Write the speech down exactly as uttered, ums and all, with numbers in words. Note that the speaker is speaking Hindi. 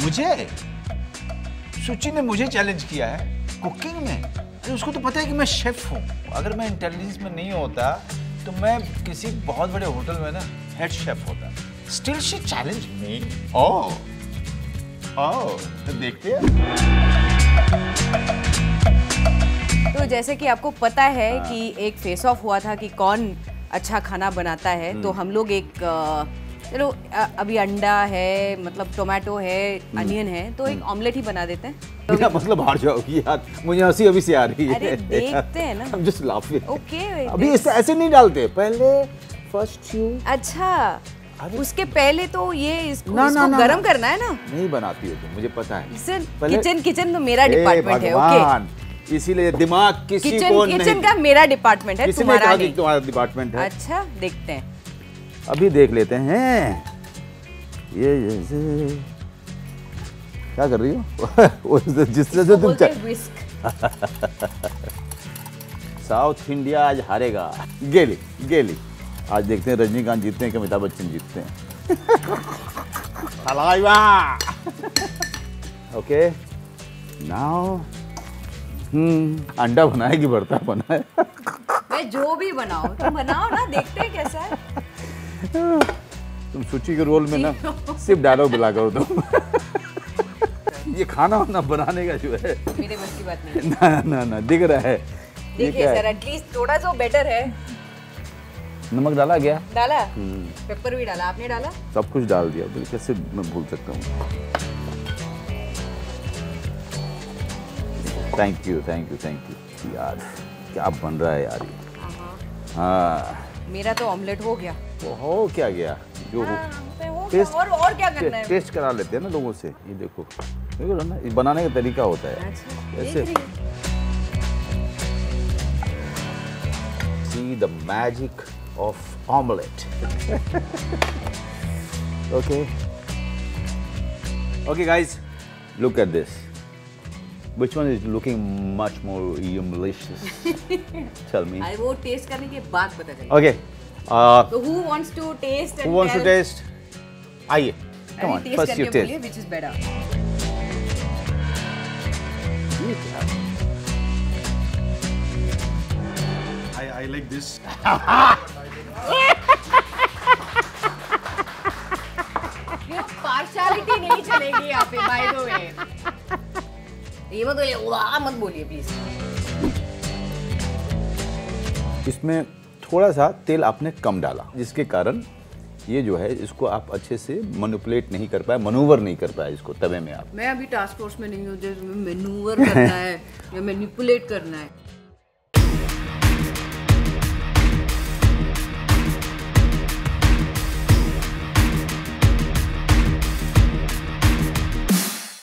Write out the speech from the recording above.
मुझे? सुची ने मुझे चैलेंज किया है कुकिंग में। अरे उसको तो पता है कि मैं शेफ हूँ। अगर मैं इंटेलिजेंस में नहीं होता तो मैं किसी बहुत बड़े होटल में ना हेड शेफ होता। Still she challenge me. Oh oh, देखते हैं। तो जैसे कि आपको पता है हाँ। कि एक फेस ऑफ हुआ था कि कौन अच्छा खाना बनाता है, तो हम लोग एक चलो अभी अंडा है, मतलब टोमेटो है, अनियन है, तो एक ऑमलेट ही बना देते हैं। तो क्या मतलब हार जाओगी यार, मुझे हंसी अभी से आ रही है। अरे देखते हैं ना। I'm just laughing। ओके अभी ऐसे ऐसे नहीं डालते, पहले फर्स्ट यू। अच्छा, उसके पहले तो ये इसको, ना, इसको ना, ना, गरम ना, करना है ना। नहीं बनाती हो तुम, मुझे पता है। किचन किचन तो मेरा डिपार्टमेंट है। ओके, इसीलिए दिमाग किसी किचन, को किचन नहीं। का मेरा डिपार्टमेंट है, तुम्हारा नहीं। तुम्हारा डिपार्टमेंट है। अच्छा, देखते हैं। अभी देख लेते हैं। ये ये क्या कर रही हो? जिस तरह से तुम साउथ इंडिया आज हारेगा। गेली गेली। आज देखते हैं रजनीकांत जीतते हैं कि अमिताभ बच्चन जीतते हैं। ओके, नाउ हम्म अंडा बनाए कि भरता बनाए? मैं जो भी बनाओ, तुम बनाओ ना, देखते हैं कैसा है। तुम सुची के रोल में ना सिर्फ डायलॉग बुला करो तुम। ये खाना वाना बनाने का जो है मेरे बस की बात नहीं। ना ना ना दिख रहा है। देखिए सर, एटलीस्ट थोड़ा सा बेटर है। नमक डाला गया? डाला, पेपर भी डाला। आपने डाला? सब कुछ डाल दिया। बिल्कुल, कैसे मैं भूल सकता हूँ। Thank you thank you thank you यार, क्या बन रहा है यार ये। हाँ, मेरा तो ऑमलेट हो गया। तो हो क्या गया जो हाँ, हो टेस्ट, और और क्या करना है? टेस्ट करा लेते हैं ना लोगों से। ये देखो, देखो ना, ये बनाने का तरीका होता है। अच्छा, ऐसे see the magic of omelette. Okay okay guys, look at this. Which one is looking much more delicious? Tell me. अरे वो टेस्ट करने के बाद पता चलेगा। Okay. Uh, so who wants to taste? Who wants to taste? आइए. Come on. First you taste. Which is better? I I like this. Partiality नहीं चलेगी यहाँ पे, by the way। ये मत बोलिए, वाह मत बोलिए प्लीज। इसमें थोड़ा सा तेल आपने कम डाला, जिसके कारण ये जो है इसको आप अच्छे से मैनिपुलेट नहीं कर पाए, मनूवर नहीं कर पाए इसको तवे में आप। मैं अभी टास्क फोर्स में नहीं हूँ, मैनूवर करना है या मैनिपुलेट करना है।